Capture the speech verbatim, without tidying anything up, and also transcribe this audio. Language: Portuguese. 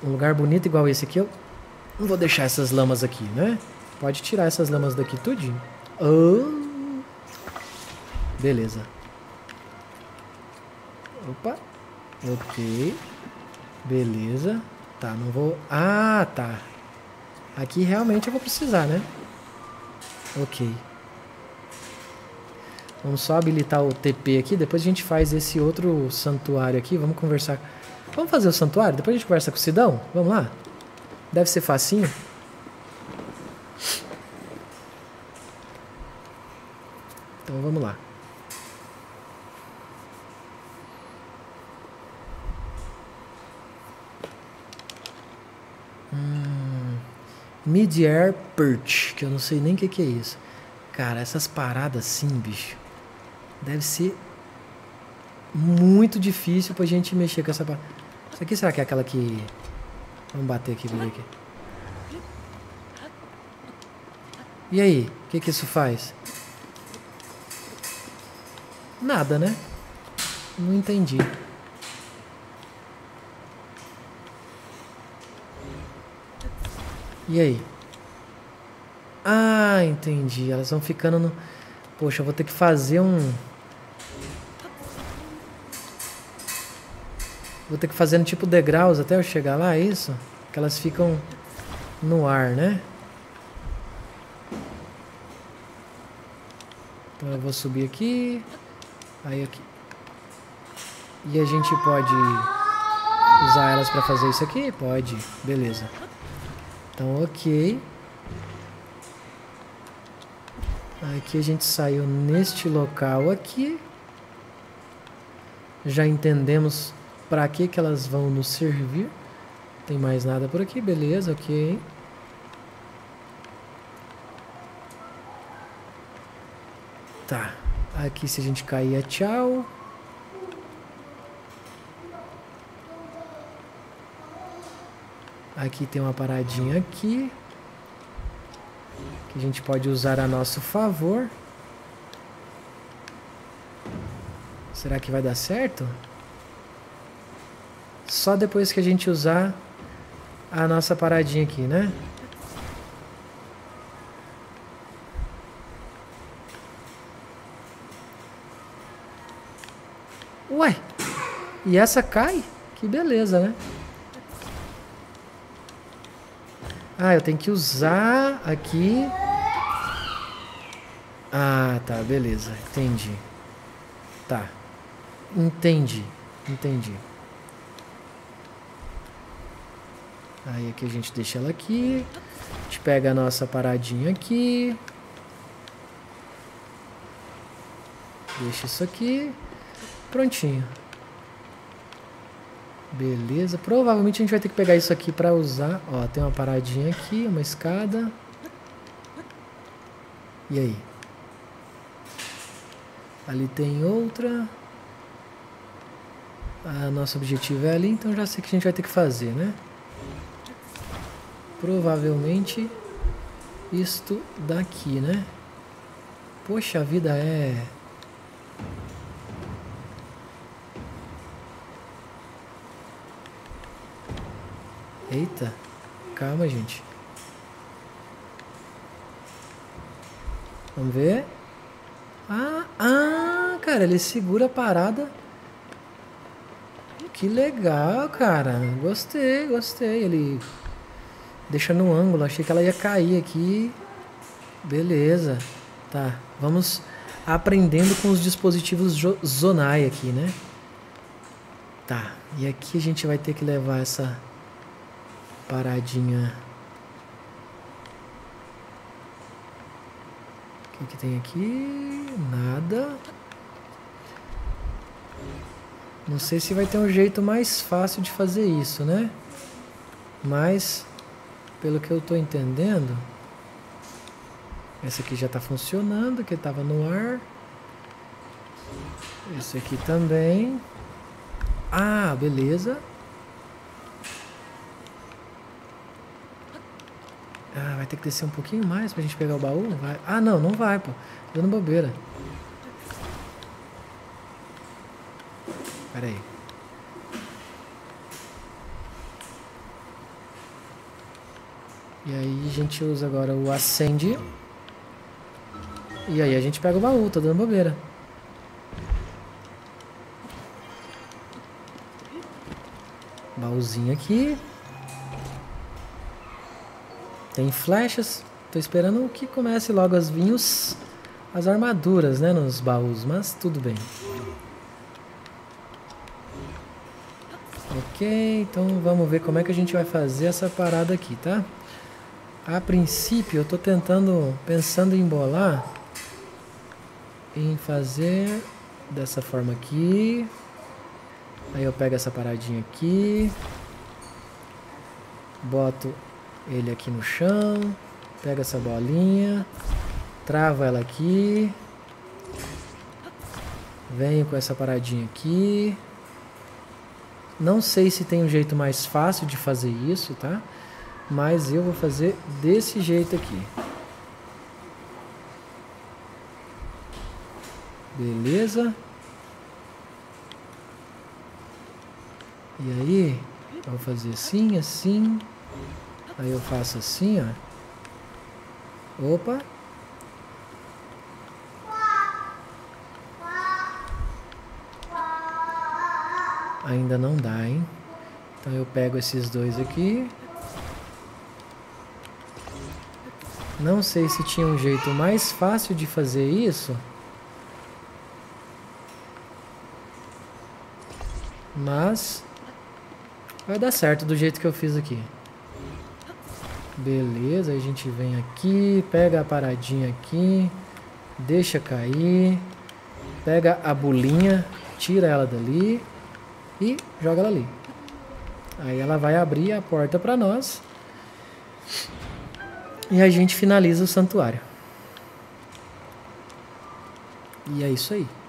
um lugar bonito igual esse aqui, eu não vou deixar essas lamas aqui, né? Pode tirar essas lamas daqui tudinho. Oh. Beleza. Opa. Ok. Beleza. Tá, não vou... Ah, tá. Aqui realmente eu vou precisar, né? Ok. Vamos só habilitar o T P aqui. Depois a gente faz esse outro santuário aqui. Vamos conversar... Vamos fazer o santuário? Depois a gente conversa com o Sidão? Vamos lá? Deve ser facinho. Então vamos lá. Hum, Mid-Air Perch, que eu não sei nem o que, que é isso. Cara, essas paradas assim, bicho, deve ser muito difícil pra gente mexer com essa parada. Isso aqui será que é aquela que... Vamos bater aqui, ver aqui. E aí, o que que isso faz? Nada, né? Não entendi. E aí? Ah, entendi. Elas vão ficando no... Poxa, eu vou ter que fazer um... Vou ter que fazer um tipo degraus até eu chegar lá, é isso? Que elas ficam no ar, né? Então eu vou subir aqui. Aí aqui. E a gente pode usar elas para fazer isso aqui? Pode. Beleza. Então, ok. Aqui a gente saiu neste local aqui. Já entendemos para que que elas vão nos servir. Tem mais nada por aqui, beleza, ok. Tá. Aqui se a gente cair é tchau. Aqui tem uma paradinha aqui. Que a gente pode usar a nosso favor. Será que vai dar certo? Só depois que a gente usar a nossa paradinha aqui, né? Ué! E essa cai? Que beleza, né? Ah, eu tenho que usar aqui. Ah, tá, beleza. Entendi. Tá. Entendi. Entendi. Aí aqui a gente deixa ela aqui. A gente pega a nossa paradinha aqui. Deixa isso aqui. Prontinho. Beleza. Provavelmente a gente vai ter que pegar isso aqui pra usar. Ó, tem uma paradinha aqui, uma escada. E aí? Ali tem outra. Ah, nosso objetivo é ali, então já sei que a gente vai ter que fazer, né? Provavelmente isto daqui, né? Poxa, a vida é... Eita, calma, gente. Vamos ver. Ah, ah, cara, ele segura a parada. Que legal, cara. Gostei, gostei. Ele deixa no ângulo. Achei que ela ia cair aqui. Beleza. Tá, vamos aprendendo com os dispositivos Zonai aqui, né? Tá, e aqui a gente vai ter que levar essa paradinha. O que que tem aqui? Nada. Não sei se vai ter um jeito mais fácil de fazer isso, né? Mas, pelo que eu tô entendendo, esse aqui já tá funcionando, que tava no ar. Esse aqui também. Ah, beleza. Ah, vai ter que descer um pouquinho mais pra gente pegar o baú? Vai. Ah, não, não vai, pô. Tô dando bobeira. Pera aí. E aí a gente usa agora o acende. E aí a gente pega o baú, tô dando bobeira. Baúzinho aqui. Tem flechas. Tô esperando que comece logo as vinhos, as armaduras, né, nos baús, mas tudo bem. Ok, então vamos ver como é que a gente vai fazer essa parada aqui, tá? A princípio eu tô tentando, pensando em bolar, em fazer dessa forma aqui. Aí eu pego essa paradinha aqui, boto ele aqui no chão, pego essa bolinha, travo ela aqui, venho com essa paradinha aqui. Não sei se tem um jeito mais fácil de fazer isso, tá? Mas eu vou fazer desse jeito aqui. Beleza? E aí, eu vou fazer assim, assim. Aí eu faço assim, ó. Opa! Ainda não dá, hein? Então eu pego esses dois aqui. Não sei se tinha um jeito mais fácil de fazer isso. Mas vai dar certo do jeito que eu fiz aqui. Beleza, aí a gente vem aqui, pega a paradinha aqui, deixa cair, pega a bolinha, tira ela dali e joga ela ali. Aí ela vai abrir a porta para nós e a gente finaliza o santuário. E é isso aí.